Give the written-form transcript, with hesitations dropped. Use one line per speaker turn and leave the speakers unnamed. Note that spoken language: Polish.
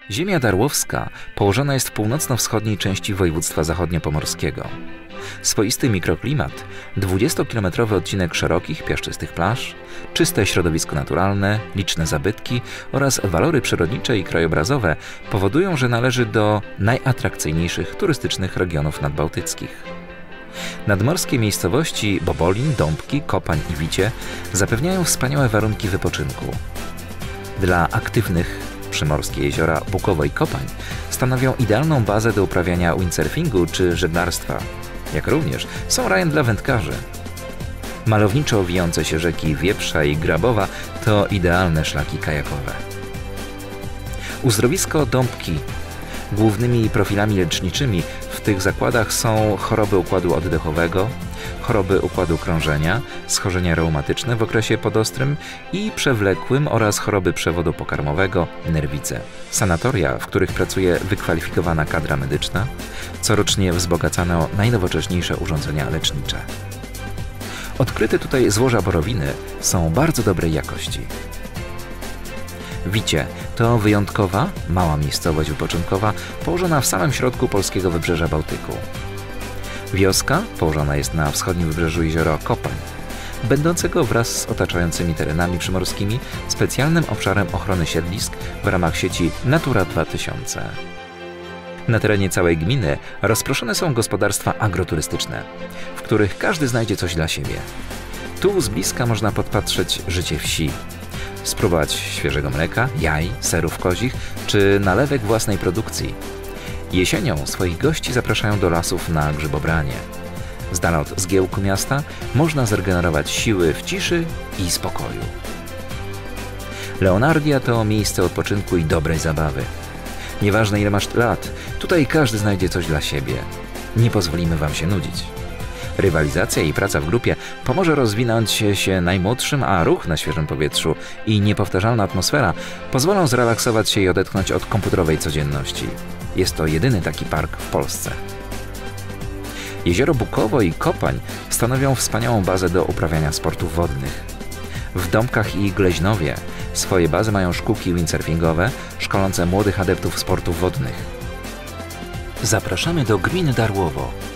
Ziemia Darłowska położona jest w północno-wschodniej części województwa zachodniopomorskiego. Swoisty mikroklimat, 20-kilometrowy odcinek szerokich, piaszczystych plaż, czyste środowisko naturalne, liczne zabytki oraz walory przyrodnicze i krajobrazowe powodują, że należy do najatrakcyjniejszych turystycznych regionów nadbałtyckich. Nadmorskie miejscowości Bobolin, Dąbki, Kopań i Wicie zapewniają wspaniałe warunki wypoczynku. Dla aktywnych przymorskie jeziora Bukowo i Kopań stanowią idealną bazę do uprawiania windsurfingu czy żeglarstwa, jak również są rajem dla wędkarzy. Malowniczo wijące się rzeki Wieprza i Grabowa to idealne szlaki kajakowe. Uzdrowisko Dąbki. Głównymi profilami leczniczymi w tych zakładach są choroby układu oddechowego, choroby układu krążenia, schorzenia reumatyczne w okresie podostrym i przewlekłym oraz choroby przewodu pokarmowego, nerwice. Sanatoria, w których pracuje wykwalifikowana kadra medyczna, corocznie wzbogacane o najnowocześniejsze urządzenia lecznicze. Odkryte tutaj złoża borowiny są bardzo dobrej jakości. Wicie to wyjątkowa, mała miejscowość wypoczynkowa położona w samym środku polskiego wybrzeża Bałtyku. Wioska położona jest na wschodnim wybrzeżu jeziora Kopań, będącego wraz z otaczającymi terenami przymorskimi specjalnym obszarem ochrony siedlisk w ramach sieci Natura 2000. Na terenie całej gminy rozproszone są gospodarstwa agroturystyczne, w których każdy znajdzie coś dla siebie. Tu z bliska można podpatrzeć życie wsi, spróbować świeżego mleka, jaj, serów kozich czy nalewek własnej produkcji. Jesienią swoich gości zapraszają do lasów na grzybobranie. Z dala od zgiełku miasta można zregenerować siły w ciszy i spokoju. Leonardia to miejsce odpoczynku i dobrej zabawy. Nieważne ile masz lat, tutaj każdy znajdzie coś dla siebie. Nie pozwolimy wam się nudzić. Rywalizacja i praca w grupie pomoże rozwinąć się najmłodszym, a ruch na świeżym powietrzu i niepowtarzalna atmosfera pozwolą zrelaksować się i odetchnąć od komputerowej codzienności. Jest to jedyny taki park w Polsce. Jezioro Bukowo i Kopań stanowią wspaniałą bazę do uprawiania sportów wodnych. W Dąbkach i Gleźnowie swoje bazy mają szkółki windsurfingowe szkolące młodych adeptów sportów wodnych. Zapraszamy do gminy Darłowo.